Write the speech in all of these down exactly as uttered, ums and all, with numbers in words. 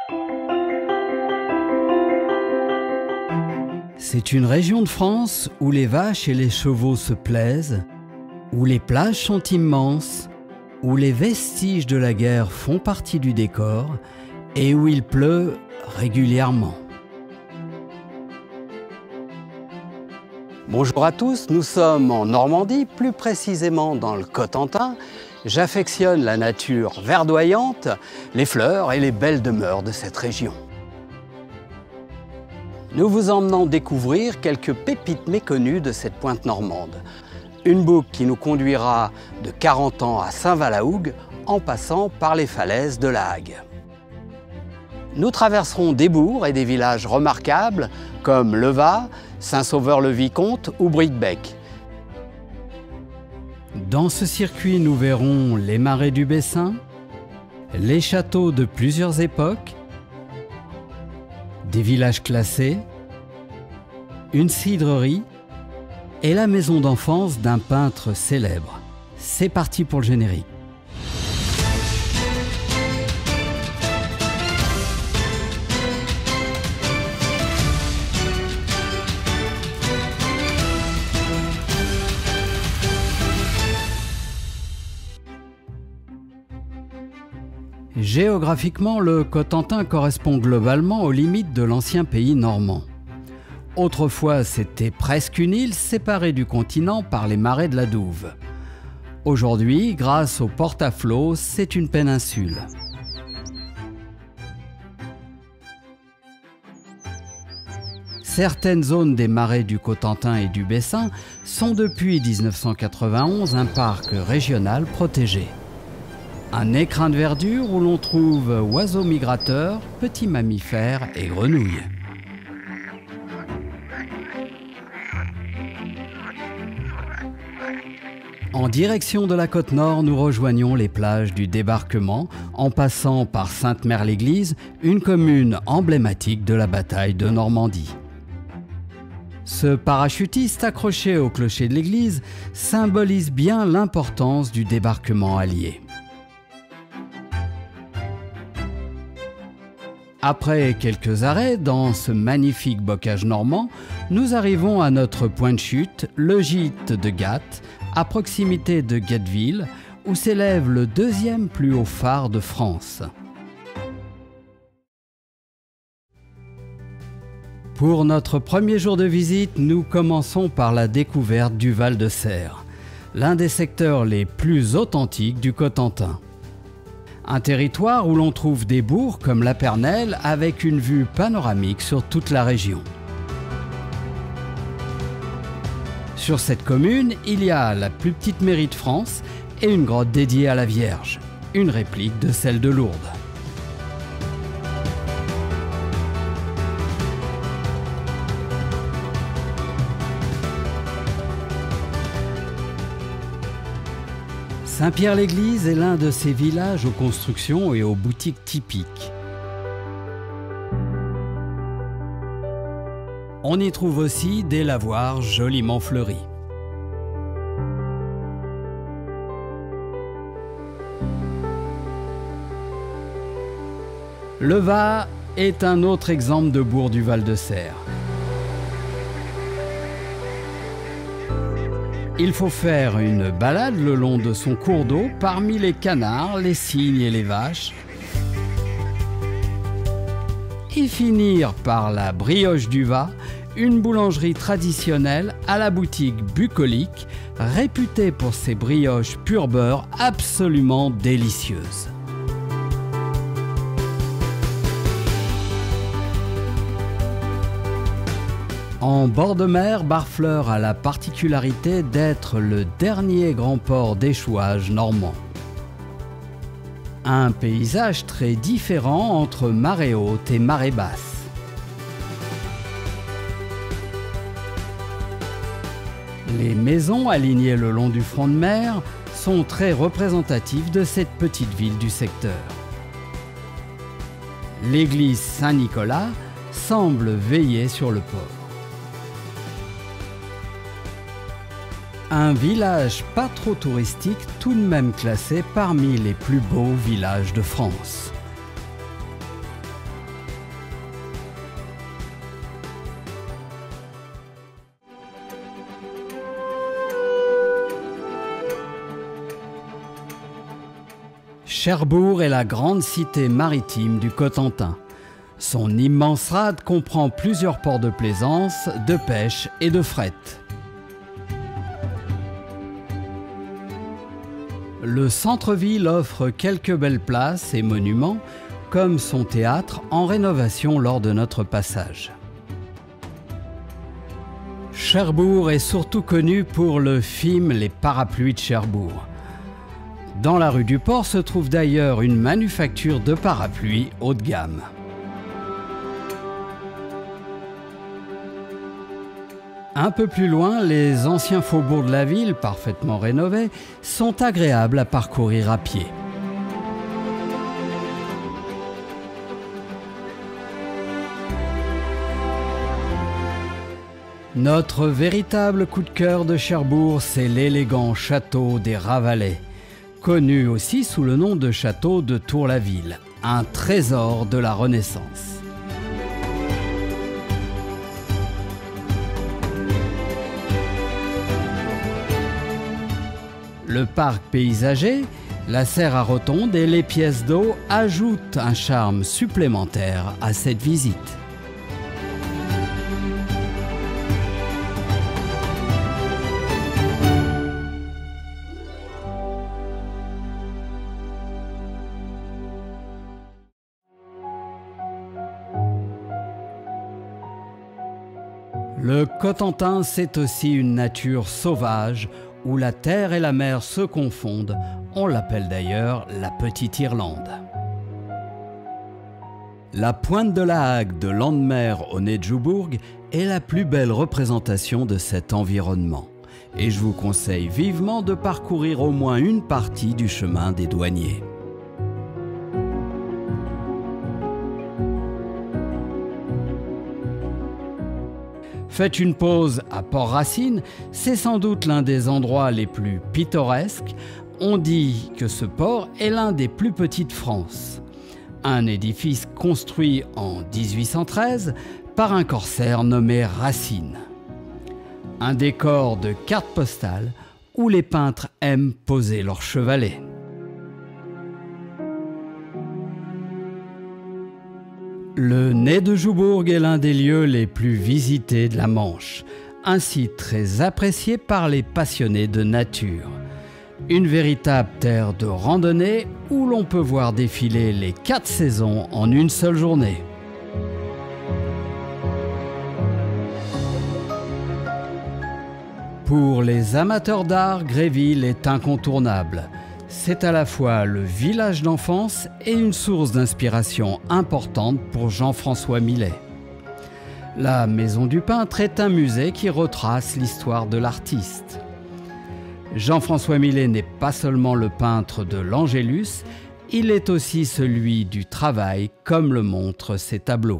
C'est une région de France où les vaches et les chevaux se plaisent, où les plages sont immenses, où les vestiges de la guerre font partie du décor et où il pleut régulièrement. Bonjour à tous, nous sommes en Normandie, plus précisément dans le Cotentin. J'affectionne la nature verdoyante, les fleurs et les belles demeures de cette région. Nous vous emmenons découvrir quelques pépites méconnues de cette pointe normande. Une boucle qui nous conduira de Carentan à Saint-Valahougue en passant par les falaises de la Hague. Nous traverserons des bourgs et des villages remarquables comme Levas, Saint-Sauveur-le-Vicomte ou Bricbec. Dans ce circuit, nous verrons les marais du Bessin, les châteaux de plusieurs époques, des villages classés, une cidrerie et la maison d'enfance d'un peintre célèbre. C'est parti pour le générique. Géographiquement, le Cotentin correspond globalement aux limites de l'ancien pays normand. Autrefois, c'était presque une île séparée du continent par les marais de la Douve. Aujourd'hui, grâce au porte-à-flot, c'est une péninsule. Certaines zones des marais du Cotentin et du Bessin sont depuis mille neuf cent quatre-vingt-onze un parc régional protégé. Un écrin de verdure où l'on trouve oiseaux migrateurs, petits mammifères et grenouilles. En direction de la côte nord, nous rejoignons les plages du Débarquement en passant par Sainte-Mère-l'Église, une commune emblématique de la bataille de Normandie. Ce parachutiste accroché au clocher de l'église symbolise bien l'importance du débarquement allié. Après quelques arrêts dans ce magnifique bocage normand, nous arrivons à notre point de chute, le gîte de Gatte, à proximité de Guetteville, où s'élève le deuxième plus haut phare de France. Pour notre premier jour de visite, nous commençons par la découverte du Val de Serre, l'un des secteurs les plus authentiques du Cotentin. Un territoire où l'on trouve des bourgs comme La Pernelle avec une vue panoramique sur toute la région. Sur cette commune, il y a la plus petite mairie de France et une grotte dédiée à la Vierge, une réplique de celle de Lourdes. Saint-Pierre-l'Église est l'un de ces villages aux constructions et aux boutiques typiques. On y trouve aussi des lavoirs joliment fleuris. Levas est un autre exemple de bourg du Val de Serre. Il faut faire une balade le long de son cours d'eau parmi les canards, les cygnes et les vaches et finir par la Brioche du Vas, une boulangerie traditionnelle à la boutique bucolique, réputée pour ses brioches pur beurre absolument délicieuses. En bord de mer, Barfleur a la particularité d'être le dernier grand port d'échouage normand. Un paysage très différent entre marée haute et marée basse. Les maisons alignées le long du front de mer sont très représentatives de cette petite ville du secteur. L'église Saint-Nicolas semble veiller sur le port. Un village pas trop touristique, tout de même classé parmi les plus beaux villages de France. Cherbourg est la grande cité maritime du Cotentin. Son immense rade comprend plusieurs ports de plaisance, de pêche et de fret. Le centre-ville offre quelques belles places et monuments, comme son théâtre en rénovation lors de notre passage. Cherbourg est surtout connu pour le film Les Parapluies de Cherbourg. Dans la rue du Port se trouve d'ailleurs une manufacture de parapluies haut de gamme. Un peu plus loin, les anciens faubourgs de la ville, parfaitement rénovés, sont agréables à parcourir à pied. Notre véritable coup de cœur de Cherbourg, c'est l'élégant château des Ravalais, connu aussi sous le nom de château de Tour-la-Ville, un trésor de la Renaissance. Le parc paysager, la serre à rotonde et les pièces d'eau ajoutent un charme supplémentaire à cette visite. Le Cotentin, c'est aussi une nature sauvage où la terre et la mer se confondent. On l'appelle d'ailleurs la Petite Irlande. La pointe de la Hague de Landemer au Nedjebourg est la plus belle représentation de cet environnement. Et je vous conseille vivement de parcourir au moins une partie du chemin des douaniers. Faites une pause à Port-Racine, c'est sans doute l'un des endroits les plus pittoresques. On dit que ce port est l'un des plus petits de France. Un édifice construit en mille huit cent treize par un corsaire nommé Racine. Un décor de carte postale où les peintres aiment poser leurs chevalets. Le Nedjebourg est l'un des lieux les plus visités de la Manche, un site très apprécié par les passionnés de nature. Une véritable terre de randonnée où l'on peut voir défiler les quatre saisons en une seule journée. Pour les amateurs d'art, Gréville est incontournable. C'est à la fois le village d'enfance et une source d'inspiration importante pour Jean-François Millet. La Maison du Peintre est un musée qui retrace l'histoire de l'artiste. Jean-François Millet n'est pas seulement le peintre de l'Angélus, il est aussi celui du travail, comme le montrent ses tableaux.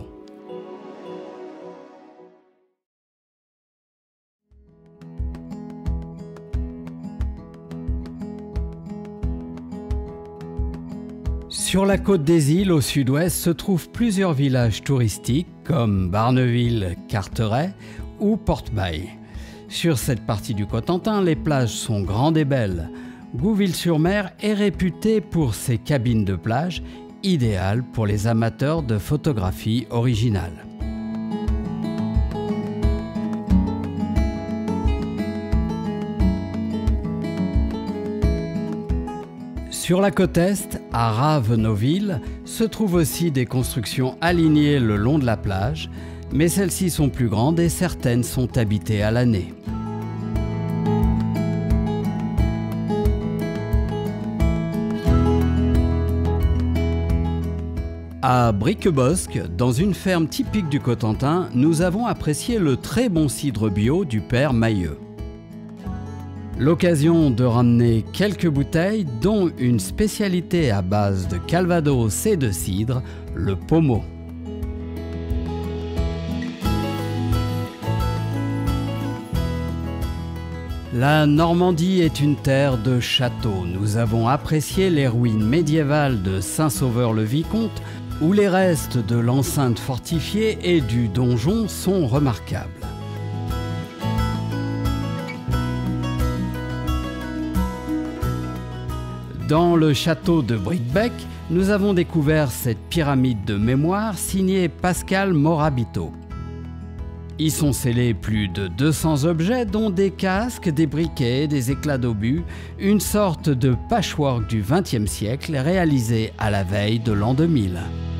Sur la côte des îles, au sud-ouest, se trouvent plusieurs villages touristiques comme Barneville-Carteret ou Portebaille. Sur cette partie du Cotentin, les plages sont grandes et belles. Gouville-sur-Mer est réputé pour ses cabines de plage, idéales pour les amateurs de photographie originale. Sur la côte est, à Ravenonville, se trouvent aussi des constructions alignées le long de la plage, mais celles-ci sont plus grandes et certaines sont habitées à l'année. À Briquebosque, dans une ferme typique du Cotentin, nous avons apprécié le très bon cidre bio du père Mailleux. L'occasion de ramener quelques bouteilles, dont une spécialité à base de calvados et de cidre, le pommeau. La Normandie est une terre de châteaux. Nous avons apprécié les ruines médiévales de Saint-Sauveur-le-Vicomte, où les restes de l'enceinte fortifiée et du donjon sont remarquables. Dans le château de Bricquebec, nous avons découvert cette pyramide de mémoire signée Pascal Morabito. Y sont scellés plus de deux cents objets, dont des casques, des briquets, des éclats d'obus, une sorte de patchwork du vingtième siècle réalisé à la veille de l'an deux mille.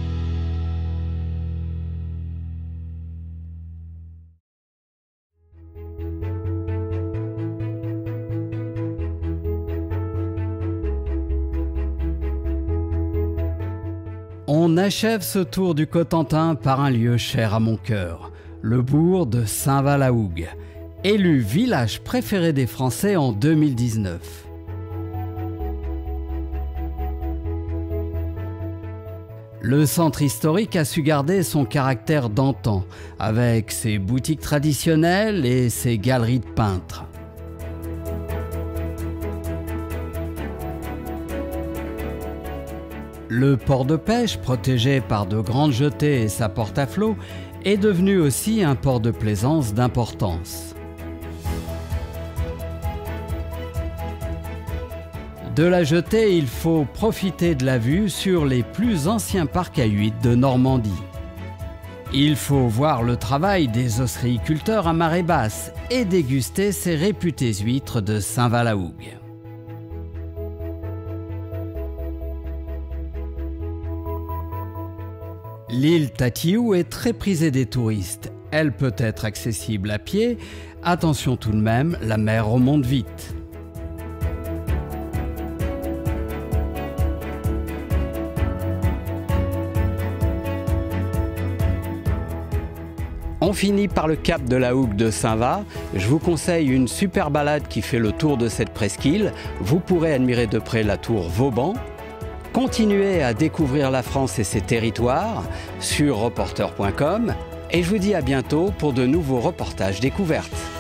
On achève ce tour du Cotentin par un lieu cher à mon cœur, le bourg de Saint-Val-la-Hougue, élu village préféré des Français en deux mille dix-neuf. Le centre historique a su garder son caractère d'antan, avec ses boutiques traditionnelles et ses galeries de peintres. Le port de pêche, protégé par de grandes jetées et sa porte à flot, est devenu aussi un port de plaisance d'importance. De la jetée, il faut profiter de la vue sur les plus anciens parcs à huîtres de Normandie. Il faut voir le travail des ostréiculteurs à marée basse et déguster ces réputées huîtres de Saint-Val-la-Hougue. L'île Tatiou est très prisée des touristes. Elle peut être accessible à pied. Attention tout de même, la mer remonte vite. On finit par le cap de la Hougue de Saint-Va. Je vous conseille une super balade qui fait le tour de cette presqu'île. Vous pourrez admirer de près la tour Vauban. Continuez à découvrir la France et ses territoires sur reporter point com et je vous dis à bientôt pour de nouveaux reportages découvertes.